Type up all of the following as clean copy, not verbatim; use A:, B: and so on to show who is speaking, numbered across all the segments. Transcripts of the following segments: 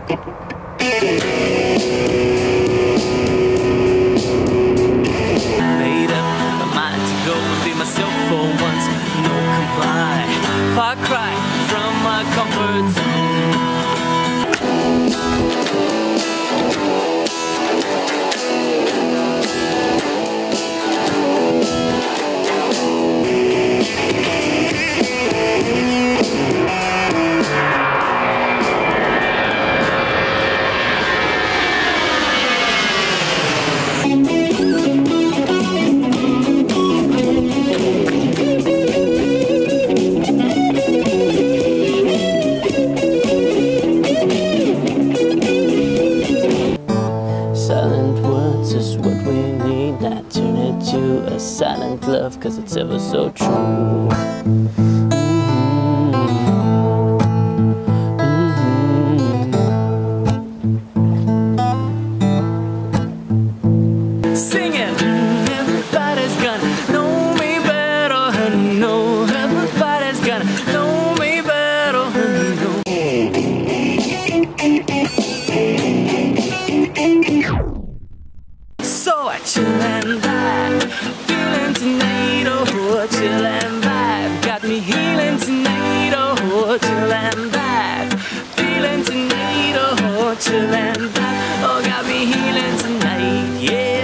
A: Made up my mind to go and be myself for once. No comply, far cry from my comfort zone. A silent love, 'cause it's ever so true. Singing, everybody's gonna know me better, honey, no. Everybody's gonna know me better, honey, no. So I chill and vibe, feeling tonight, oh, chill and vibe, got me healing tonight, oh, chill and vibe, feeling tonight, oh, chill and vibe, oh, got me healing tonight, yeah.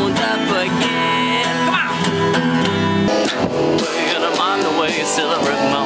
A: Celebrate my